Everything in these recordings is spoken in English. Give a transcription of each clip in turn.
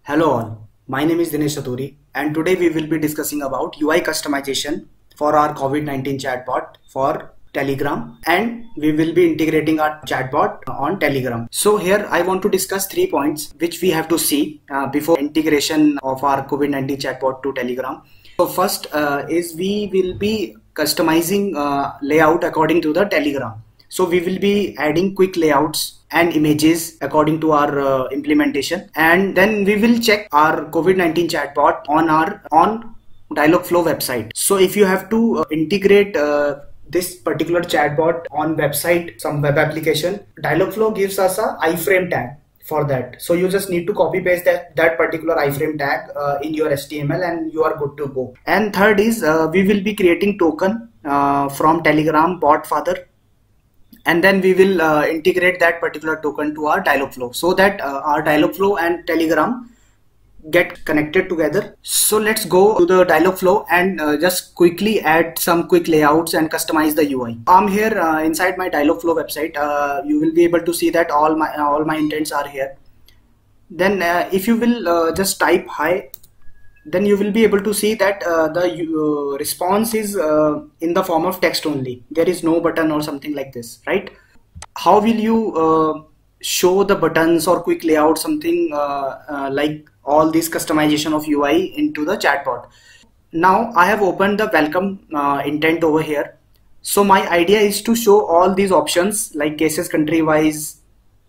Hello all, my name is Dinesh Chaturi and today we will be discussing about UI customization for our COVID-19 chatbot for Telegram, and we will be integrating our chatbot on Telegram. So here I want to discuss 3 points which we have to see before integration of our COVID-19 chatbot to Telegram. So first is we will be customizing layout according to the Telegram. So we will be adding quick layouts and images according to our implementation, and then we will check our COVID-19 chatbot on our Dialogflow website. So if you have to integrate this particular chatbot on website, some web application, Dialogflow gives us a iframe tag for that. So you just need to copy paste that particular iframe tag in your HTML and you are good to go. And third is we will be creating token from Telegram bot father, and then we will integrate that particular token to our Dialogflow so that our Dialogflow and Telegram get connected together. So let's go to the Dialogflow and just quickly add some quick layouts and customize the UI. I'm here inside my Dialogflow website. You will be able to see that all my intents are here. Then if you will just type hi, then you will be able to see that the response is in the form of text only. There is no button or something like this, right? How will you show the buttons or quick layout, something like all this customization of UI into the chatbot? Now I have opened the welcome intent over here. So my idea is to show all these options like cases country wise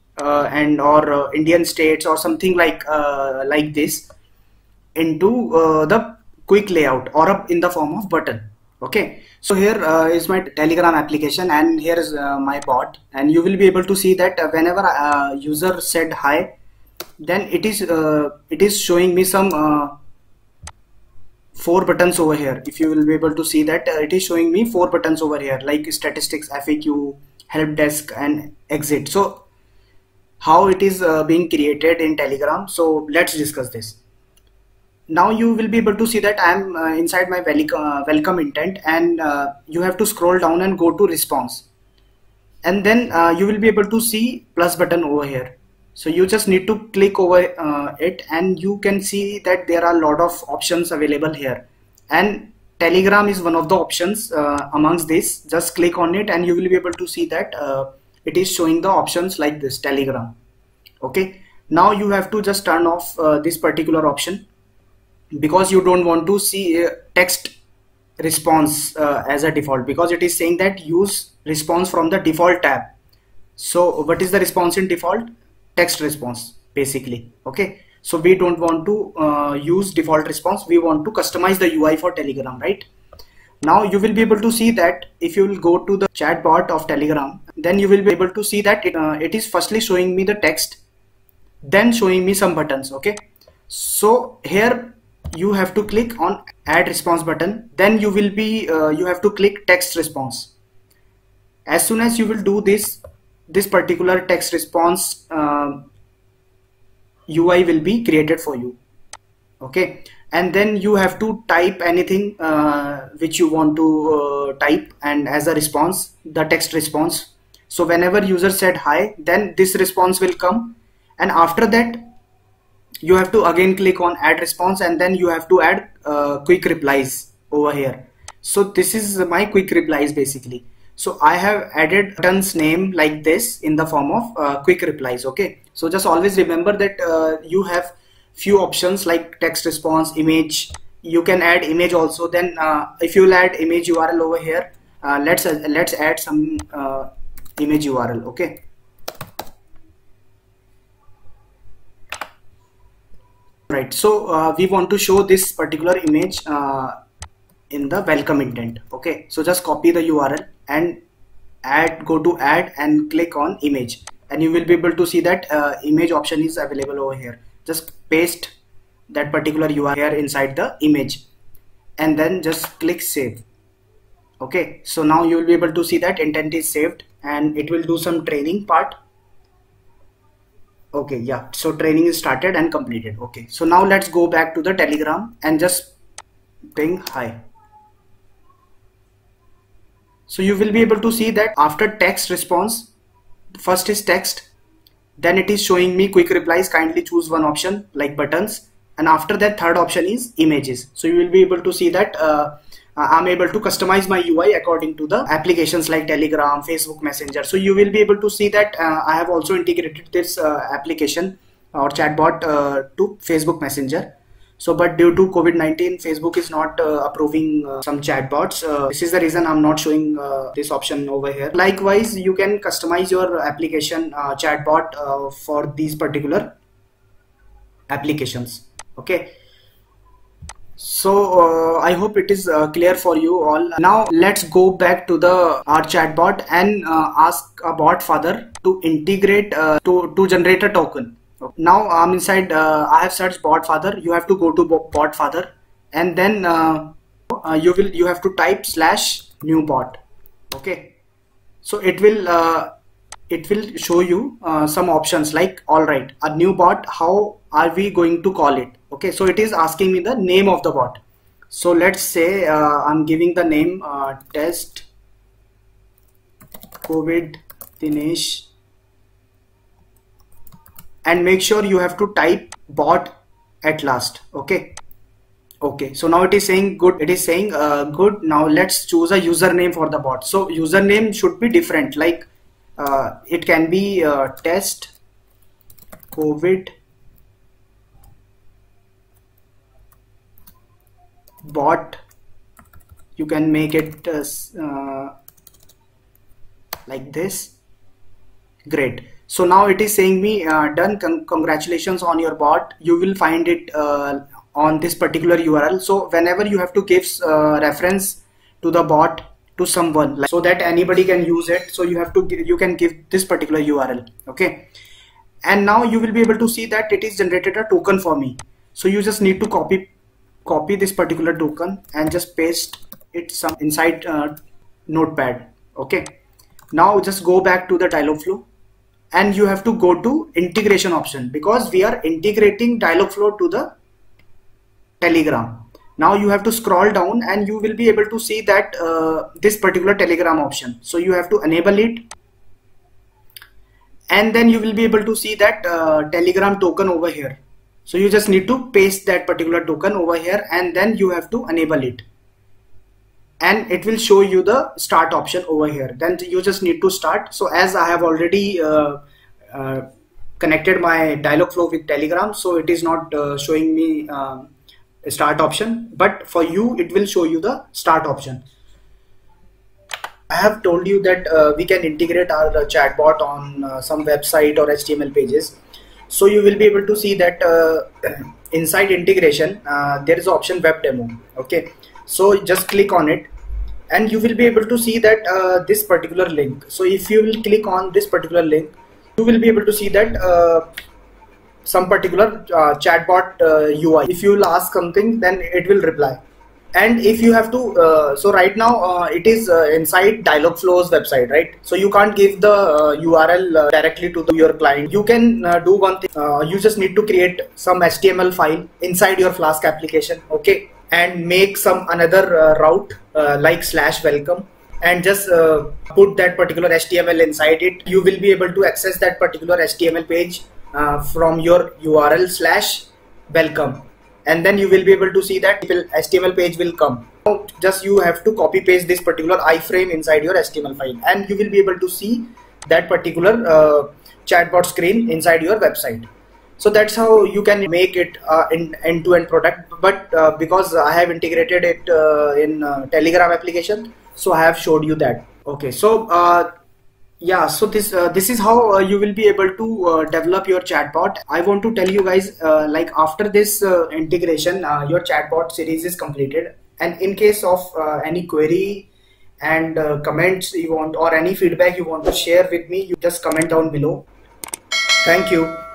and or Indian states or something like this into the quick layout or up in the form of button. Okay, so here is my Telegram application and here is my bot, and you will be able to see that whenever user said hi, then it is showing me some 4 buttons over here. If you will be able to see that it is showing me 4 buttons over here like statistics, FAQ, help desk and exit. So how it is being created in Telegram, so let's discuss this. Now you will be able to see that I am inside my welcome intent, and you have to scroll down and go to response, and then you will be able to see plus button over here. So you just need to click over it and you can see that there are a lot of options available here, and Telegram is one of the options amongst this. Just click on it and you will be able to see that it is showing the options like this Telegram. Okay, now you have to just turn off this particular option because you don't want to see text response as a default, because it is saying that use response from the default tab. So what is the response in default? Text response basically. Okay, so we don't want to use default response, we want to customize the UI for Telegram, right? Now you will be able to see that if you will go to the chatbot of Telegram, then you will be able to see that it is firstly showing me the text, then showing me some buttons. Okay, so here you have to click on add response button, then you will be you have to click text response. As soon as you will do this particular text response UI will be created for you. Okay, and then you have to type anything which you want to type, and as a response, the text response. So whenever user said hi, then this response will come, and after that you have to again click on add response, and then you have to add quick replies over here. So this is my quick replies basically. So I have added button's name like this in the form of quick replies. Okay, so just always remember that you have few options like text response, image. You can add image also. Then if you will add image URL over here, let's add some image URL. Okay, right, so we want to show this particular image in the welcome intent. Okay, so just copy the URL and go to add and click on image, and you will be able to see that image option is available over here. Just paste that particular URL here inside the image and then just click save. Okay, so now you will be able to see that intent is saved and it will do some training part. Okay, yeah, so training is started and completed. Okay, so now let's go back to the Telegram and just ping hi. So you will be able to see that after text response, first is text, then it is showing me quick replies. Kindly choose one option like buttons, and after that third option is images. So you will be able to see that I'm able to customize my UI according to the applications like Telegram, Facebook Messenger. So you will be able to see that I have also integrated this application or chatbot to Facebook Messenger. So but due to COVID-19, Facebook is not approving some chatbots. This is the reason I'm not showing this option over here. Likewise, you can customize your application chatbot for these particular applications. Okay. So I hope it is clear for you all. Now let's go back to the our chatbot and ask a bot father to integrate to generate a token. Now I'm inside. I have searched bot father. You have to go to bot father, and then you have to type /new bot. Okay, so it will show you some options like, all right, a new bot, how are we going to call it? Okay, so it is asking me the name of the bot. So let's say I'm giving the name test COVID Dinesh, and make sure you have to type bot at last. Okay, so now it is saying good. It is saying good. Now let's choose a username for the bot. So username should be different, like it can be test COVID bot. You can make it like this. Great. So now it is saying me done. Congratulations on your bot. You will find it on this particular URL. So whenever you have to give reference to the bot to someone, like, so that anybody can use it, so you have to you can give this particular URL. Okay, and now you will be able to see that it is generated a token for me. So you just need to copy this particular token and just paste it some inside Notepad. Okay, now just go back to the Dialogflow, and you have to go to integration option, because we are integrating Dialogflow to the Telegram. Now you have to scroll down and you will be able to see that this particular Telegram option. So you have to enable it, and then you will be able to see that Telegram token over here. So you just need to paste that particular token over here, and then you have to enable it, and it will show you the start option over here. Then you just need to start. So as I have already connected my Dialogflow with Telegram, so it is not showing me a start option, but for you it will show you the start option. I have told you that we can integrate our chatbot on some website or HTML pages. So you will be able to see that inside integration there is an option web demo. Okay, so just click on it, and you will be able to see that this particular link. So if you will click on this particular link, you will be able to see that some particular chatbot UI. If you will ask something, then it will reply. And if you have to, so right now it is inside Dialogflow's website, right? So you can't give the URL directly to your client. You can do one thing. You just need to create some HTML file inside your Flask application, okay, and make some another route like /welcome, and just put that particular HTML inside it. You will be able to access that particular HTML page from your URL /welcome, and then you will be able to see that HTML page will come. Now just you have to copy paste this particular iframe inside your HTML file, and you will be able to see that particular chatbot screen inside your website. So that's how you can make it end-to-end product. But because I have integrated it in Telegram application, so I have showed you that. Okay, so yeah, so this is how you will be able to develop your chatbot. I want to tell you guys, like after this integration, your chatbot series is completed. And in case of any query and comments you want, or any feedback you want to share with me, you just comment down below. Thank you.